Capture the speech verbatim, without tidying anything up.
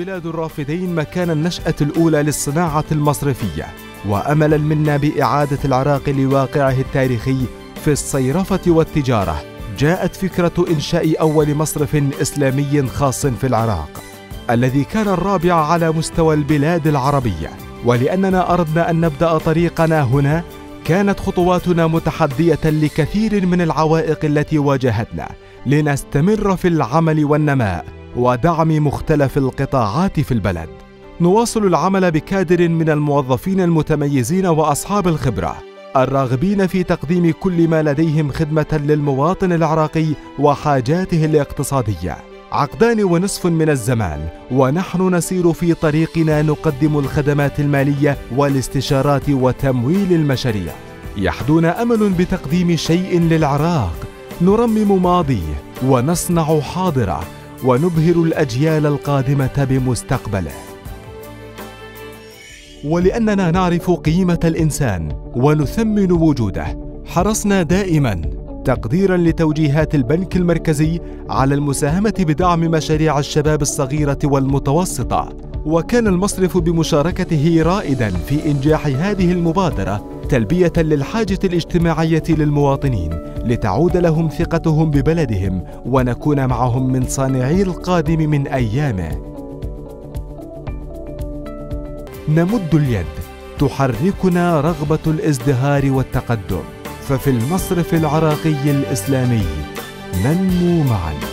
بلاد الرافدين مكان النشأة الأولى للصناعة المصرفية، وأملا منا بإعادة العراق لواقعه التاريخي في الصيرفة والتجارة، جاءت فكرة إنشاء أول مصرف إسلامي خاص في العراق، الذي كان الرابع على مستوى البلاد العربية. ولأننا أردنا أن نبدأ طريقنا هنا، كانت خطواتنا متحدية لكثير من العوائق التي واجهتنا لنستمر في العمل والنماء ودعم مختلف القطاعات في البلد. نواصل العمل بكادر من الموظفين المتميزين وأصحاب الخبرة الراغبين في تقديم كل ما لديهم خدمة للمواطن العراقي وحاجاته الاقتصادية. عقدان ونصف من الزمان ونحن نسير في طريقنا، نقدم الخدمات المالية والاستشارات وتمويل المشاريع. يحدونا أمل بتقديم شيء للعراق، نرمم ماضيه ونصنع حاضره ونبهر الأجيال القادمة بمستقبله. ولأننا نعرف قيمة الإنسان ونثمن وجوده، حرصنا دائماً تقديراً لتوجيهات البنك المركزي على المساهمة بدعم مشاريع الشباب الصغيرة والمتوسطة، وكان المصرف بمشاركته رائداً في إنجاح هذه المبادرة تلبية للحاجة الاجتماعية للمواطنين لتعود لهم ثقتهم ببلدهم ونكون معهم من صانعي القادم من أيامه. نمد اليد، تحركنا رغبة الازدهار والتقدم، ففي المصرف العراقي الإسلامي ننمو معاً.